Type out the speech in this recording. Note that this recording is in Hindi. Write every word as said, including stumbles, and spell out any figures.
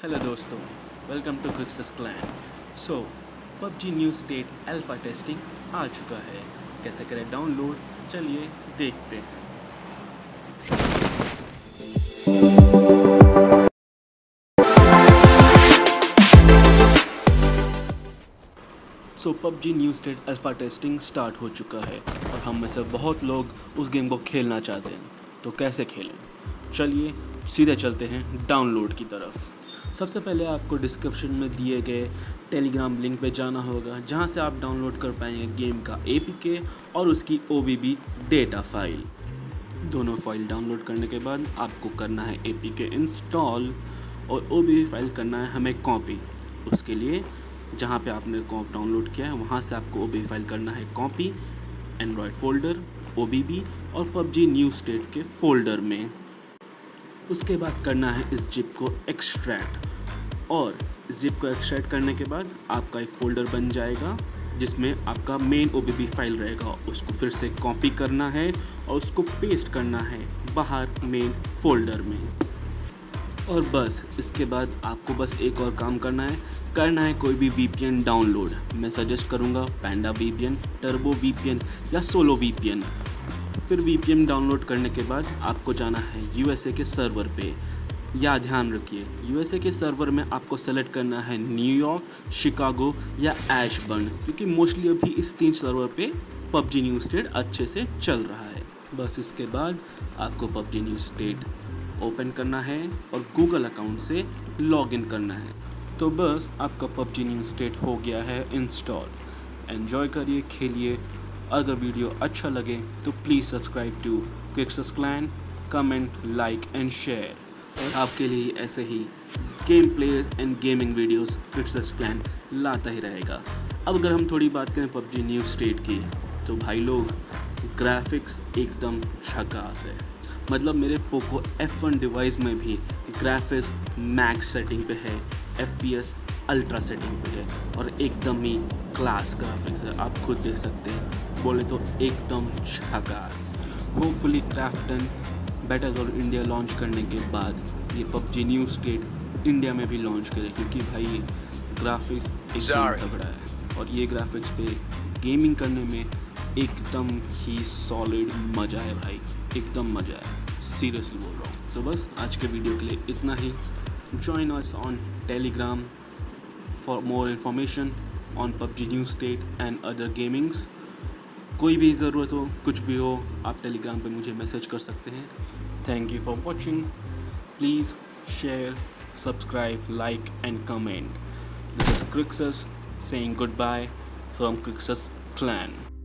हेलो दोस्तों, welcome to Crixus clan. So PUBG new state alpha testing आ चुका है। कैसे करें डाउनलोड, चलिए देखते हैं। So PUBG new state alpha testing start हो चुका है और हम में से बहुत लोग उस गेम को खेलना चाहते हैं। तो कैसे खेलें, चलिए सीधे चलते हैं डाउनलोड की तरफ। सबसे पहले आपको डिस्क्रिप्शन में दिए गए टेलीग्राम लिंक पे जाना होगा, जहां से आप डाउनलोड कर पाएंगे गेम का एपीके और उसकी ओबीबी डेटा फाइल। दोनों फाइल डाउनलोड करने के बाद आपको करना है एपीके इंस्टॉल और ओबीबी फाइल करना है हमें कॉपी। उसके लिए जहाँ पे आपने कॉप डाउनलोड किया है वहाँ से आपको ओबीबी फाइल करना है कॉपी, एंड्रॉयड फोल्डर, ओबीबी और पबजी न्यू स्टेट के फोल्डर में। उसके बाद करना है इस जिप को एक्सट्रैक्ट, और इस जिप को एक्सट्रैक्ट करने के बाद आपका एक फ़ोल्डर बन जाएगा जिसमें आपका मेन ओबीबी फाइल रहेगा। उसको फिर से कॉपी करना है और उसको पेस्ट करना है बाहर मेन फोल्डर में। और बस इसके बाद आपको बस एक और काम करना है करना है कोई भी वीपीएन डाउनलोड। मैं सजेस्ट करूँगा पैंडा वीपीएन, टर्बो वीपीएन या सोलो वीपीएन। फिर वीपीएन डाउनलोड करने के बाद आपको जाना है यूएसए के सर्वर पे। या ध्यान रखिए, यूएसए के सर्वर में आपको सेलेक्ट करना है न्यूयॉर्क, शिकागो या ऐशबर्न, क्योंकि मोस्टली अभी इस तीन सर्वर पे पबजी न्यू स्टेट अच्छे से चल रहा है। बस इसके बाद आपको पबजी न्यू स्टेट ओपन करना है और गूगल अकाउंट से लॉगिन करना है। तो बस आपका पबजी न्यू स्टेट हो गया है इंस्टॉल। एंजॉय करिए, खेलिए। अगर वीडियो अच्छा लगे तो please subscribe to Crixus clan, comment, like and share. और आपके लिए ऐसे ही game plays and gaming videos Crixus clan लाता ही रहेगा। अब अगर हम थोड़ी बात करें पबजी न्यू स्टेट की, तो भाई लोग ग्राफिक्स एकदम झकास है। मतलब मेरे पोको एफ वन डिवाइस में भी ग्राफिक्स मैक्स सेटिंग पे है, एफपीएस अल्ट्रा सेटिंग पे है और एकदम ही क्लास ग्राफिक्स है। आप खुद देख सकते हैं, बोले तो एकदम झकास। होपफुली क्राफ्टन बैटल और इंडिया लॉन्च करने के बाद ये पबजी न्यू स्टेट इंडिया में भी लॉन्च करे, क्योंकि भाई ग्राफिक्स एकदम तगड़ा है और ये ग्राफिक्स पे गेमिंग करने में एकदम ही सॉलिड मज़ा है भाई, एकदम मज़ा है, सीरियसली बोल रहा हूँ। तो बस आज के वीडियो के लिए इतना ही। Join us on Telegram for more information on PUBG new state and other gamings. कोई भी ज़रूरत हो, कुछ भी हो, आप टेलीग्राम पे मुझे मैसेज कर सकते हैं। Thank you for watching. Please share, subscribe, like and comment. This is Crixus saying goodbye from Crixus Clan.